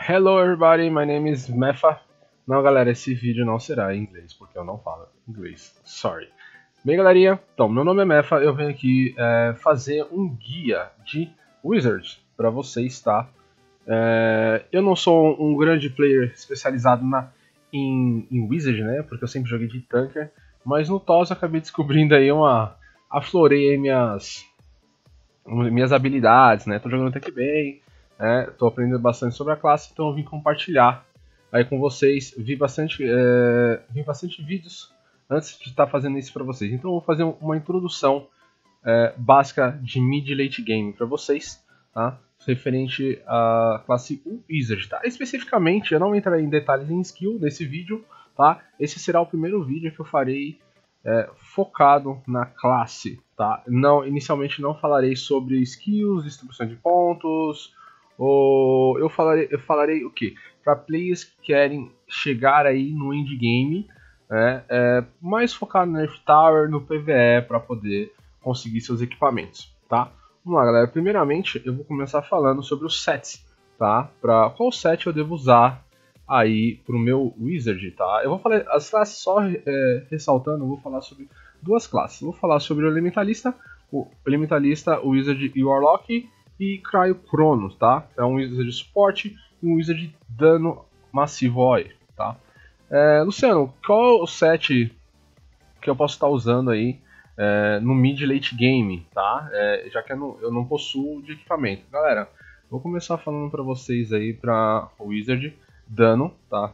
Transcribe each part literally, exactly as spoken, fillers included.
Hello everybody, my name is Mefa. Não, galera, esse vídeo não será em inglês, porque eu não falo inglês. Sorry. Bem, galerinha, então, meu nome é Mefa, eu venho aqui é, fazer um guia de Wizards para vocês, tá? É, eu não sou um grande player especializado na, em, em Wizard, né? Porque eu sempre joguei de tanker, mas no T O S eu acabei descobrindo aí uma... aflorei aí minhas, minhas habilidades, né? Tô jogando até que bem. Estou é, aprendendo bastante sobre a classe, então eu vim compartilhar aí com vocês. Vi bastante, é, vi bastante vídeos antes de estar tá fazendo isso para vocês. Então eu vou fazer uma introdução é, básica de mid e late game para vocês, tá? Referente à classe Wizard, tá? Especificamente, eu não entrarei em detalhes em skill nesse vídeo, tá? Esse será o primeiro vídeo que eu farei é, focado na classe, tá? Não, inicialmente não falarei sobre skills, distribuição de pontos. Ou eu falarei, eu falarei o que? Para players que querem chegar aí no endgame, né, é, mais focado no Nerf Tower, no P V E, para poder conseguir seus equipamentos, tá? Vamos lá, galera. Primeiramente, eu vou começar falando sobre os sets, tá? Para qual set eu devo usar aí pro meu Wizard, tá? Eu vou falar as classes só é, ressaltando, eu vou falar sobre duas classes. Eu vou falar sobre o Elementalista, o Elementalista, o Wizard e o Warlock. E Cryo Cronos, tá? É um Wizard de suporte e um Wizard de dano massivo O E, tá? É, Luciano, qual o set que eu posso estar usando aí é, no mid late game, tá? É, já que eu não, eu não possuo de equipamento. Galera, vou começar falando para vocês aí para o Wizard dano, tá?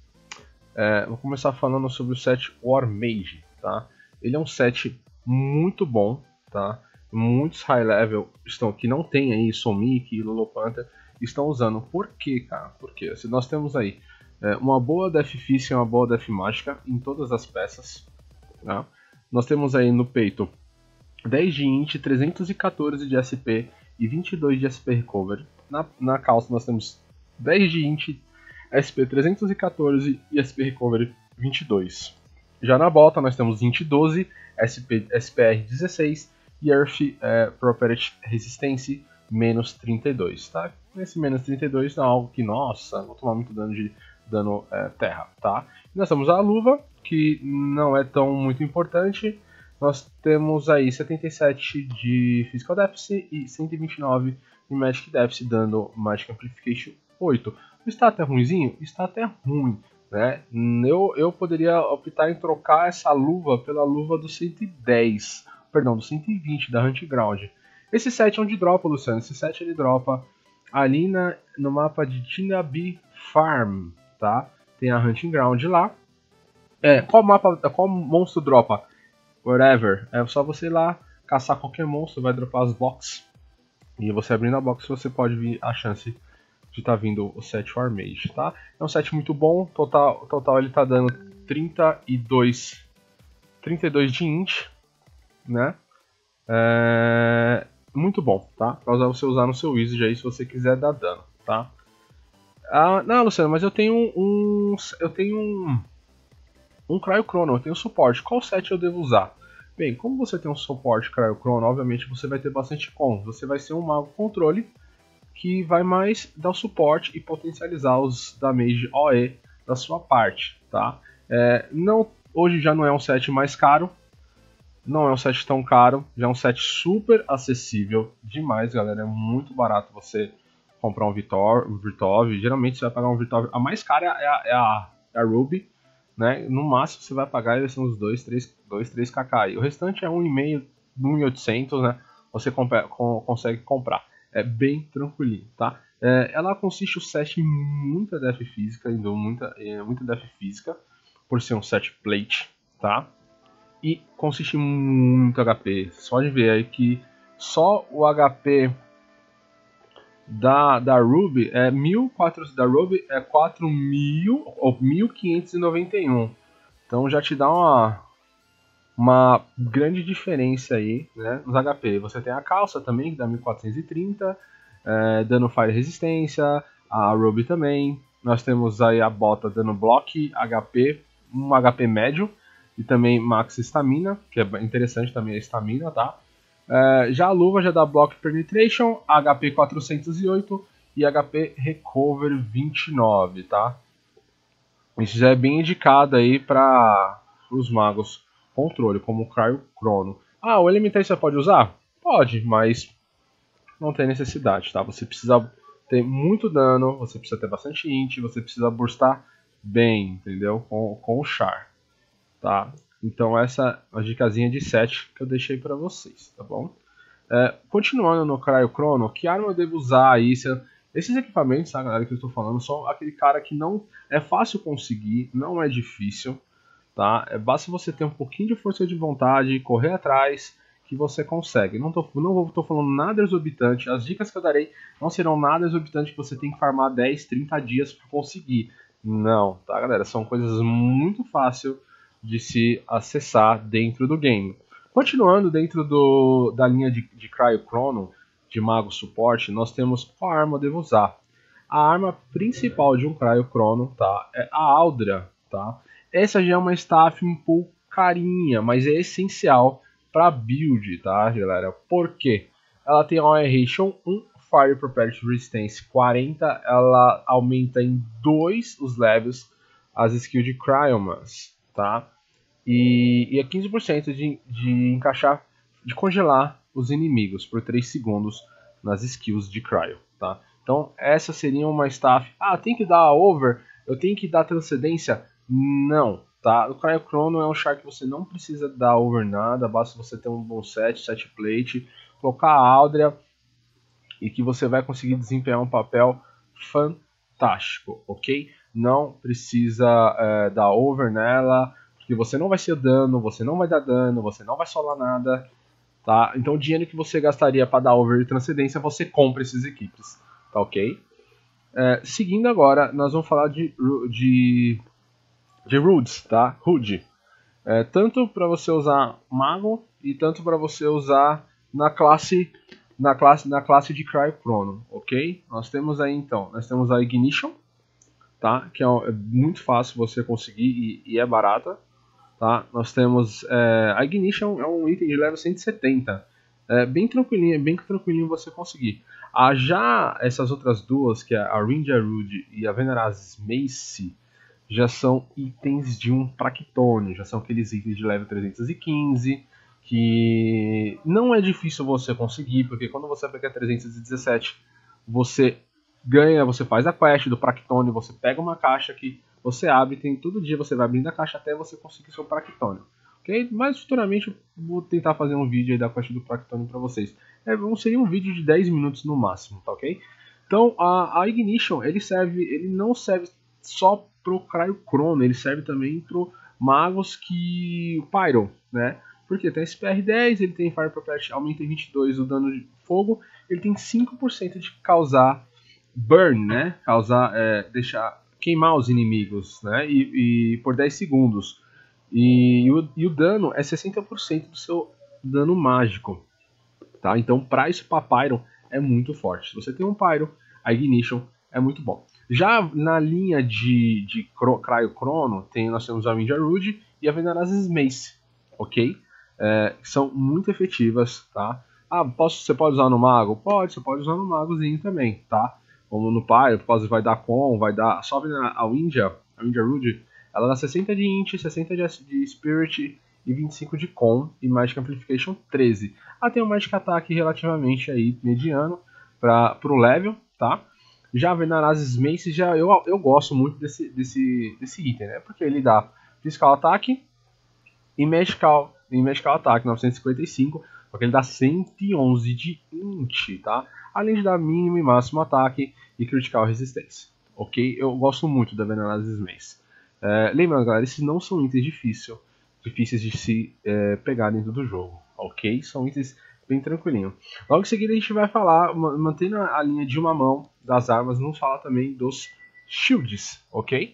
É, vou começar falando sobre o set War Mage, tá? Ele é um set muito bom, tá? Muitos high level estão que não tem aí Somic e Lulopanther estão usando. Por quê, cara? Porque se nós temos aí é, uma boa def física e uma boa def mágica em todas as peças, tá? Nós temos aí no peito dez de int, trezentos e quatorze de S P e vinte e dois de S P recovery. Na, na calça nós temos dez de int, S P trezentos e quatorze e S P recovery vinte e dois. Já na bota nós temos int doze, S P, S P R dezesseis e Earth é, Property Resistance menos trinta e dois, tá? Esse menos trinta e dois é algo que, nossa, vou tomar muito dano de dano é, terra, tá? E nós temos a luva, que não é tão muito importante. Nós temos aí setenta e sete de Physical Deficit e cento e vinte e nove de Magic Deficit, dando Magic Amplification oito. Está até ruimzinho? Está até ruim, né? Eu, eu poderia optar em trocar essa luva pela luva do cento e dez. Perdão, do cento e vinte da Hunt Ground. Esse set é onde dropa, Luciano. Esse set ele dropa ali na, no mapa de Tinabi Farm, tá? Tem a Hunting Ground lá. É, qual mapa, qual monstro dropa? Whatever. É só você ir lá caçar qualquer monstro, vai dropar as boxes. E você abrindo a box, você pode vir a chance de estar tá vindo o set War Mage, tá? É um set muito bom. Total, total ele tá dando trinta e dois, trinta e dois de int. Né? É... muito bom, tá? Pra usar, você usar no seu Wizard aí se você quiser dar dano, tá? Ah, não, Luciano, mas eu tenho um, eu tenho um, um Cryo Chrono, eu tenho suporte. Qual set eu devo usar? Bem, como você tem um suporte Cryo Chrono, obviamente você vai ter bastante com. Você vai ser um mago controle que vai mais dar o suporte e potencializar os damage O E da sua parte, tá? É, não, hoje já não é um set mais caro. Não é um set tão caro, já é um set super acessível demais, galera. É muito barato você comprar um Vitor, um Virtov. Geralmente você vai pagar um Virtov. A mais cara é a, é a, é a Ruby, né? No máximo você vai pagar vai ser uns dois, três, dois, três kk. E o restante é um e meio, um mil e oitocentos, né? Você compra, com, consegue comprar. É bem tranquilinho, tá? É, ela consiste o set em muita def física, então muita, é, muita def física, por ser um set plate, tá? E consiste em muito H P. Você pode ver aí que só o H P da, da Ruby é mil e quatrocentos, da Ruby é quatro mil ou mil quinhentos e noventa e um. Então já te dá uma uma grande diferença aí, né, nos H P. Você tem a calça também que dá mil quatrocentos e trinta, é, dano fire resistência, a Ruby também. Nós temos aí a bota dando block, H P, um H P médio. E também max estamina, que é interessante também a estamina, tá? É, já a luva já dá block penetration, H P quatrocentos e oito e H P Recover vinte e nove, tá? Isso já é bem indicado aí para os magos controle, como o Cryo Chrono. Ah, o Elementar você pode usar? Pode, mas não tem necessidade, tá? Você precisa ter muito dano, você precisa ter bastante int, você precisa burstar bem, entendeu? Com, com o Char, tá? Então essa é a dicasinha de set que eu deixei para vocês, tá bom? É, continuando no Cryo Chrono, que arma eu devo usar aí? Se eu, esses equipamentos, tá, galera, que eu estou falando, são aquele cara que não é fácil conseguir, não é difícil, tá? É, basta você ter um pouquinho de força de vontade, correr atrás, que você consegue. Não tô, não tô falando nada exorbitante, as dicas que eu darei não serão nada exorbitante que você tem que farmar dez, trinta dias para conseguir. Não, tá, galera? São coisas muito fáceis de se acessar dentro do game. Continuando dentro do, da linha de, de Cryo Chrono, de Mago Suporte, nós temos qual arma eu devo usar. A arma principal de um Cryo Chrono, tá, é a Aldra, tá? Essa já é uma staff um pouco carinha, mas é essencial para build, tá, galera? Por quê? Ela tem Aeration um, Fire Propellant Resistance quarenta, ela aumenta em dois os levels as skills de Cryomas, tá? E, e é quinze por cento de, de encaixar, de congelar os inimigos por três segundos nas skills de Cryo, tá? Então essa seria uma staff. Ah, tem que dar over? Eu tenho que dar transcendência? Não, tá? O Cryo Chrono é um char que você não precisa dar over nada, basta você ter um bom set, set plate, colocar a Aldria e que você vai conseguir desempenhar um papel fantástico, ok? Não precisa é, dar over nela, porque você não vai ser dano, você não vai dar dano, você não vai solar nada, tá? Então o dinheiro que você gastaria para dar over e transcendência, você compra esses equipes, tá ok? É, seguindo agora, nós vamos falar de, de, de Rudes, tá? Rude. É, tanto para você usar Mago e tanto para você usar na classe na classe na classe de Cryo Chrono, ok? Nós temos aí então, nós temos a Ignition, tá? Que é, é muito fácil você conseguir e, e é barata, tá? Nós temos é, a Ignition é um item de level cento e setenta, é bem tranquilinho, é bem tranquilinho você conseguir. Ah, já essas outras duas, que é a Ranger Rude e a Venerazes Mace, já são itens de um Practônio, já são aqueles itens de level trezentos e quinze, que não é difícil você conseguir, porque quando você pega trezentos e dezessete, você ganha, você faz a quest do Practônio, você pega uma caixa que você abre, tem todo dia você vai abrindo a caixa até você conseguir seu Practônio. Ok? Mas futuramente eu vou tentar fazer um vídeo aí da quest do Practônio para vocês. É, seria um vídeo de dez minutos no máximo, tá ok? Então a, a Ignition, ele serve, ele não serve só pro Cryo Chrono, ele serve também pro magos que Pyro, né? Porque tem esse P R dez, ele tem Fire Propellant, aumenta em vinte e dois o dano de fogo, ele tem cinco por cento de causar burn, né? Causar, é, deixar queimar os inimigos, né? E, e por dez segundos. E, e, o, e o dano é sessenta por cento do seu dano mágico, tá? Então, para isso, para Pyro é muito forte. Se você tem um Pyro, a Ignition é muito bom. Já na linha de, de Cryo Chrono, tem, nós temos a Ranger Rude e a Venerazes Mace, ok? É, são muito efetivas, tá? Ah, posso, você pode usar no Mago? Pode, você pode usar no Magozinho também, tá? Como no Pyro, vai dar com, vai dar... Só a Winja, a Ranger Rude, ela dá sessenta de int, sessenta de, de Spirit e vinte e cinco de com e Magic Amplification treze. Ah, tem um Magic Attack relativamente aí mediano para o level, tá? Já a Venerazes Mace, já, eu, eu gosto muito desse, desse, desse item, né? Porque ele dá Physical Attack e Magical, e Magical Attack novecentos e cinquenta e cinco, porque ele dá cento e onze de int, tá? Além de dar mínimo e máximo ataque e critical resistência, ok? Eu gosto muito da Venerazes Mace. É, lembrando, galera, esses não são itens difícil, difíceis de se é, pegar dentro do jogo, ok? São itens bem tranquilinho. Logo em seguida a gente vai falar, mantendo a linha de uma mão das armas, vamos falar também dos shields, ok?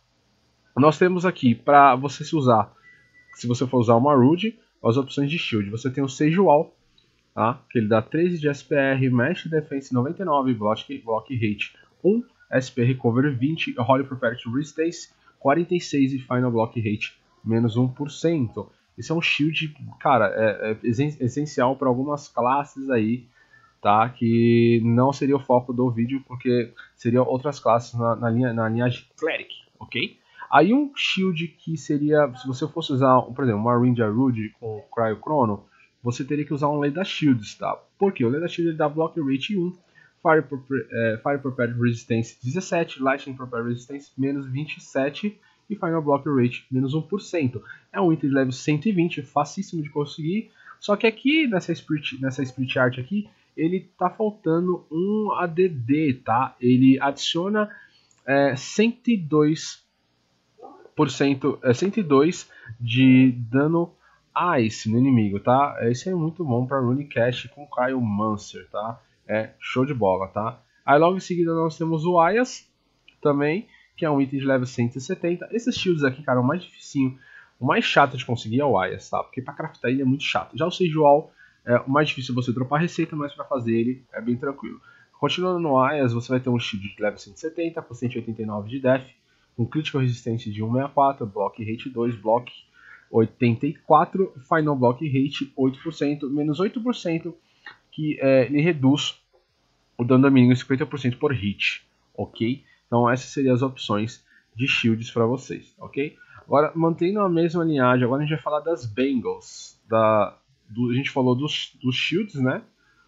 Nós temos aqui, para você se usar, se você for usar uma Rude, as opções de shield. Você tem o Sage Wall, tá? Que ele dá treze de S P R, Mesh Defense noventa e nove, Block, block Rate um, S P Recover vinte, Holy Propellant Resistance quarenta e seis e Final Block Rate menos um por cento. Isso é um shield, cara, é, é essencial para algumas classes aí, tá? Que não seria o foco do vídeo, porque seriam outras classes na, na linha na linhagem Cleric, ok? Aí um shield que seria, se você fosse usar, por exemplo, uma Ranger Rude com Cryo Chrono, você teria que usar um Leda Shields, tá? Porque o Leda Shield dá Block Rate um, Fire, é, Fire Prepared Resistance dezessete, Lightning Prepared Resistance menos vinte e sete e Final Block Rate menos um por cento. É um item de level cento e vinte, facíssimo de conseguir, só que aqui nessa Spirit, nessa Spirit Art aqui, ele tá faltando um A D D, tá? Ele adiciona é, cento e dois por cento, é, cento e dois de dano Ice no inimigo, tá? Esse é muito bom para Rune Cast com Cryomancer, tá? É show de bola, tá? Aí logo em seguida nós temos o Ayas também, que é um item de level cento e setenta. Esses shields aqui, cara, o mais dificinho, o mais chato de conseguir é o Ayas, tá? Porque para craftar ele é muito chato. Já o Seijual, é o mais difícil é você dropar a receita, mas para fazer ele é bem tranquilo. Continuando no Ayas, você vai ter um shield de level cento e setenta, com cento e oitenta e nove de def, com critical resistência de cento e sessenta e quatro, block rate dois, block oitenta e quatro, final block rate oito por cento, menos oito por cento, que é, ele reduz o dano do inimigo em cinquenta por cento por hit, ok? Então essas seriam as opções de shields para vocês, ok? Agora, mantendo a mesma linhagem, agora a gente vai falar das Bengals, da, do, a gente falou dos, dos shields, né?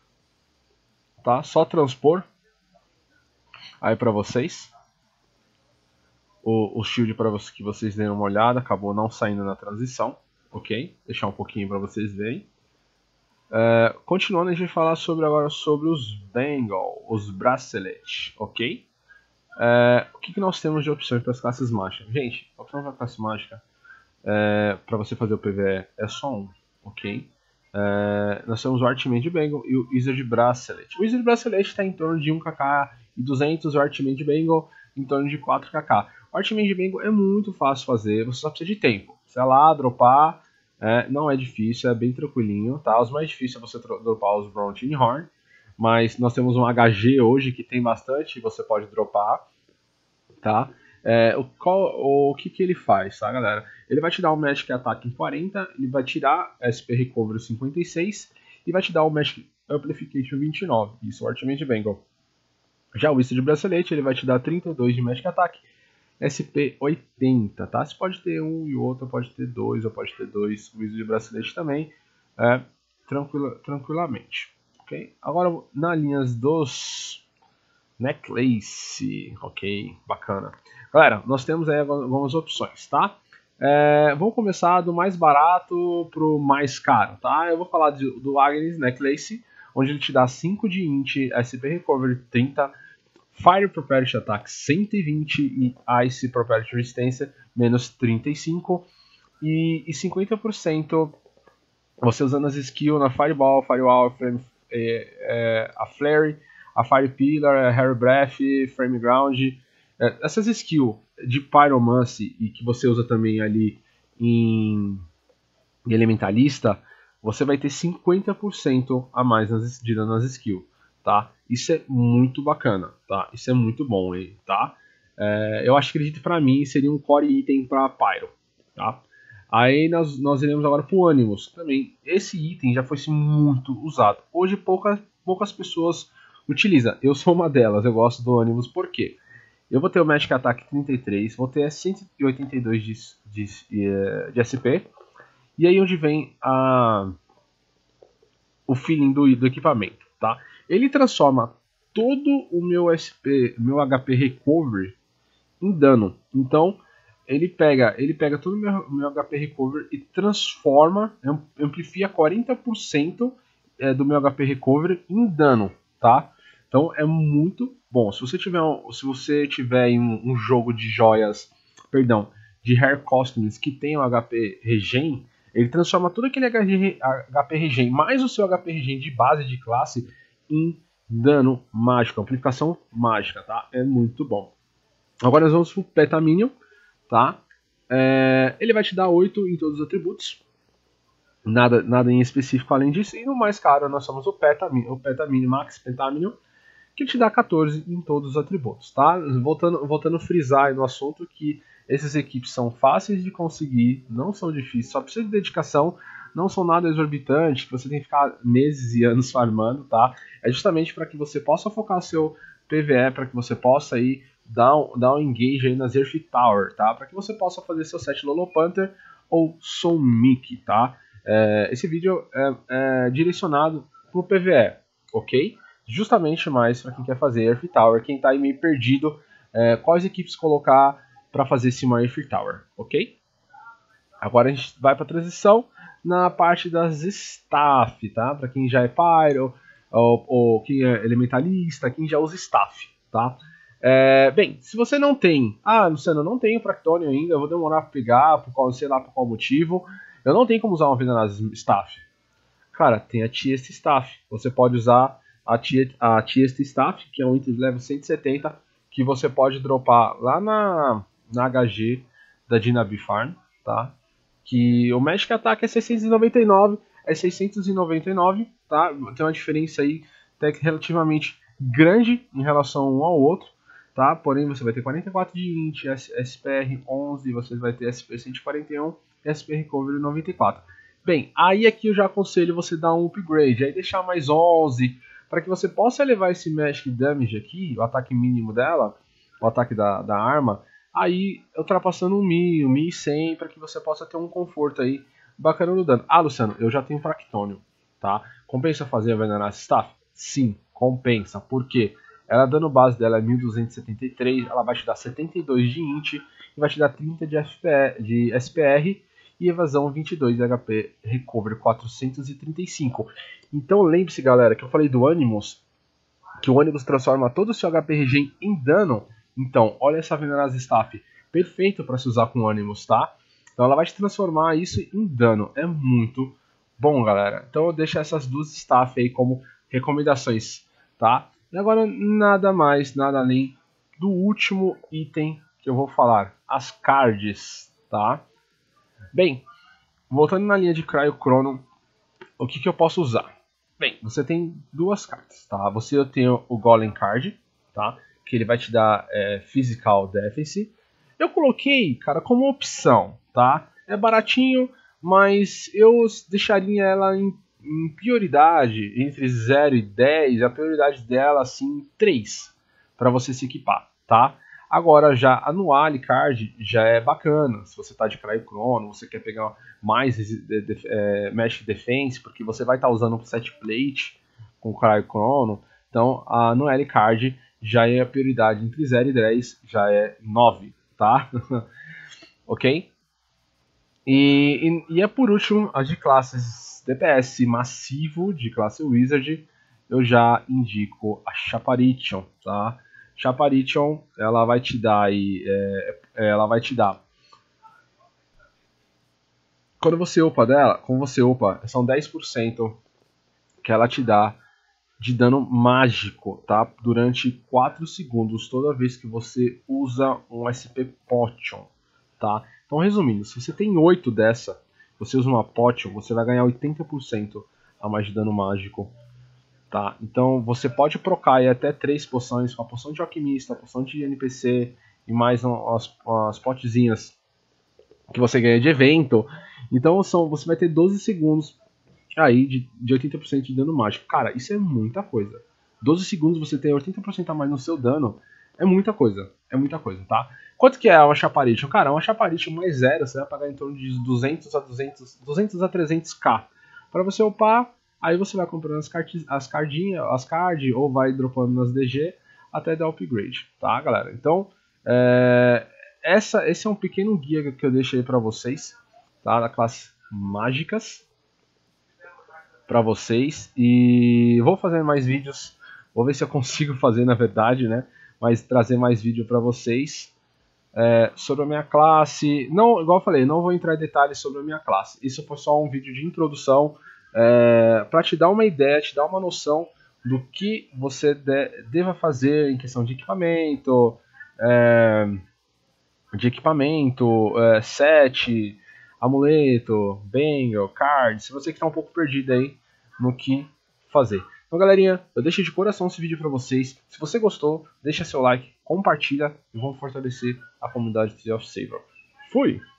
Tá? Só transpor aí para vocês. O, o shield para vocês, que vocês deem uma olhada, acabou não saindo na transição, ok? Deixar um pouquinho para vocês verem. É, continuando, a gente vai falar sobre, agora sobre os Bengal, os Bracelet, ok? É, o que, que nós temos de opções para as classes mágicas? Gente, a opção para a classe mágica é, para você fazer o P V E é só um, ok? É, nós temos o Archmage Bengal e o Wizard Bracelet. O Wizard Bracelet está em torno de um K K e duzentos, o Archmage Bengal em torno de quatro K K. O Archmage Bengal é muito fácil fazer, você só precisa de tempo. Você vai lá, dropar, é, não é difícil, é bem tranquilinho, tá? Os mais difíceis é você dropar os Brontin Horn, mas nós temos um H G hoje que tem bastante, você pode dropar, tá? É, o, qual, o que, que ele faz, tá, galera? Ele vai te dar um Magic Attack em quarenta, ele vai tirar S P Recovery cinquenta e seis e vai te dar o Magic Amplification vinte e nove, isso é o Archmage Bengal. Já o Wizard Bracelet, ele vai te dar trinta e dois de Magic Attack, S P oitenta, tá? Você pode ter um e o outro pode ter dois, ou pode ter dois. O Wizard Bracelet também, é, tranquila, tranquilamente, ok? Agora, na linha dos Necklace, ok? Bacana. Galera, nós temos aí algumas opções, tá? É, vamos começar do mais barato pro mais caro, tá? Eu vou falar de, do Agnes Necklace, onde ele te dá cinco de int, S P Recovery trinta, Fire Propellant Attack cento e vinte e Ice Propellant Resistência menos trinta e cinco e, e cinquenta por cento você usando as skills na Fireball, Firewall, Flame, é, é, a Flare, a Fire Pillar, a Hair Breath, Frame Ground, é, essas skills de Pyromancy e que você usa também ali em, em Elementalista, você vai ter cinquenta por cento a mais nas, de dano nas skills, tá? Isso é muito bacana, tá? Isso é muito bom, hein, tá? É, eu acho que, acredito, pra mim, seria um core item pra Pyro, tá? Aí nós, nós iremos agora pro Animus, também. Esse item já foi muito usado. Hoje poucas, poucas pessoas utilizam. Eu sou uma delas, eu gosto do Animus, por quê? Eu vou ter o Magic Attack trinta e três, vou ter cento e oitenta e dois de, de, de, de S P, e aí onde vem a, o feeling do, do equipamento, tá? Ele transforma todo o meu S P, meu H P Recovery em dano. Então, ele pega, ele pega todo o meu, meu H P Recovery e transforma, amplifia quarenta por cento é, do meu H P Recovery em dano, tá? Então, é muito bom. Se você tiver, um, se você tiver em um, um jogo de joias, perdão, de Hair Costumes que tem o H P Regen, ele transforma todo aquele H P Regen mais o seu H P Regen de base de classe em dano mágico, amplificação mágica, tá? É muito bom. Agora nós vamos pro Petaminion, tá? É, ele vai te dar oito em todos os atributos, nada, nada em específico além disso. E no mais caro nós temos o Petaminion, o Petaminion Max Petaminion, que te dá quatorze em todos os atributos, tá? Voltando, voltando a frisar no assunto que essas equipes são fáceis de conseguir, não são difíceis, só precisa de dedicação. não são nada exorbitantes, que você tem que ficar meses e anos farmando, tá? É justamente para que você possa focar seu P V E, para que você possa aí dar um, dar um engage aí nas Earth Tower, tá? Para que você possa fazer seu set Lolopanther ou Soul Mickey, tá? É, esse vídeo é, é direcionado para o P V E, ok? Justamente mais para quem quer fazer Earth Tower, quem está aí meio perdido, é, quais equipes colocar para fazer esse Earth Tower, ok? Agora a gente vai para a transição na parte das staff, tá? Para quem já é Pyro, ou, ou quem é elementalista, quem já usa staff, tá? É, bem, se você não tem, ah, Luciano, eu não tenho Practonium ainda, eu vou demorar para pegar, por qual, sei lá por qual motivo, eu não tenho como usar uma Venenazes staff. Cara, tem a Tiest staff, você pode usar a Tiest, a Tiest staff, que é um item de level cento e setenta, que você pode dropar lá na, na H G da Dinabi Farm, tá? Que o Magic Attack é seiscentos e noventa e nove, é seiscentos e noventa e nove, tá? Tem uma diferença aí até que relativamente grande em relação um ao outro, tá? Porém você vai ter quarenta e quatro de int, S P R onze, você vai ter S P cento e quarenta e um e S P Recovery noventa e quatro. Bem, aí aqui eu já aconselho você dar um upgrade, aí deixar mais onze, para que você possa elevar esse Magic Damage aqui, o ataque mínimo dela, o ataque da, da arma, aí ultrapassando um mil, mil e cem, para que você possa ter um conforto aí bacana no dano. Ah, Luciano, eu já tenho Practonium, tá? Compensa fazer a Venenazes Staff? Sim, compensa. Por quê? Ela, dano base dela é mil duzentos e setenta e três, ela vai te dar setenta e dois de int, e vai te dar trinta de, F P R, de S P R e evasão vinte e dois de H P, Recovery quatrocentos e trinta e cinco. Então lembre-se, galera, que eu falei do Animus, que o Animus transforma todo o seu H P Regen em dano. Então, olha essa Venenazes Staff, perfeito para se usar com o Animus, tá? Então ela vai te transformar isso em dano, é muito bom, galera. Então eu deixo essas duas staff aí como recomendações, tá? E agora nada mais, nada além do último item que eu vou falar, as cards, tá? Bem, voltando na linha de Cryochrono, o que, que eu posso usar? Bem, você tem duas cartas, tá? Você tem o Golem Card, tá? Que ele vai te dar é, Physical Defense. Eu coloquei, cara, como opção, tá? É baratinho, mas eu deixaria ela em, em prioridade, entre zero e dez, a prioridade dela, assim, três, para você se equipar, tá? Agora, já a Nuali Card já é bacana, se você tá de Cryochrono, você quer pegar mais de, de, é, Mesh Defense, porque você vai estar tá usando um set plate com Cryochrono, então a Nuali Card já é a prioridade entre zero e dez, já é nove, tá? Ok? E, e, e é por último, as de classes D P S massivo, de classe Wizard, eu já indico a Chaparitium, tá? Chaparitium, ela vai te dar aí, é, ela vai te dar. Quando você upa dela, quando você upa, são dez por cento que ela te dá de dano mágico, tá? Durante quatro segundos, toda vez que você usa um S P Potion, tá? Então, resumindo, se você tem oito dessa, você usa uma Potion, você vai ganhar oitenta por cento a mais de dano mágico. Tá? Então você pode procar aí até três poções, com a poção de alquimista, a poção de N P C e mais as, as potezinhas que você ganha de evento. Então são, você vai ter doze segundos aí de, de oitenta por cento de dano mágico. Cara, isso é muita coisa. doze segundos você tem oitenta por cento a mais no seu dano. É muita coisa. É muita coisa, tá? Quanto que é uma Chaparitium? Cara, uma Chaparitium mais zero, você vai pagar em torno de duzentos a duzentos, duzentos a trezentos k. Para você upar, aí você vai comprando as, card, as cardinhas, as card, ou vai dropando nas D G até dar upgrade, tá, galera? Então, é, essa, esse é um pequeno guia que eu deixei para vocês, tá, da classe mágicas, para vocês. E vou fazer mais vídeos, vou ver se eu consigo fazer, na verdade, né? Mas trazer mais vídeo para vocês é, sobre a minha classe. Não, igual eu falei, não vou entrar em detalhes sobre a minha classe. Isso foi só um vídeo de introdução. É, para te dar uma ideia, te dar uma noção do que você de, deva fazer em questão de equipamento, é, de equipamento, é, set, amuleto, bangle, card, se você que está um pouco perdido aí no que fazer. Então, galerinha, eu deixo de coração esse vídeo para vocês. Se você gostou, deixa seu like, compartilha e vamos fortalecer a comunidade de Sea of Saber. Fui!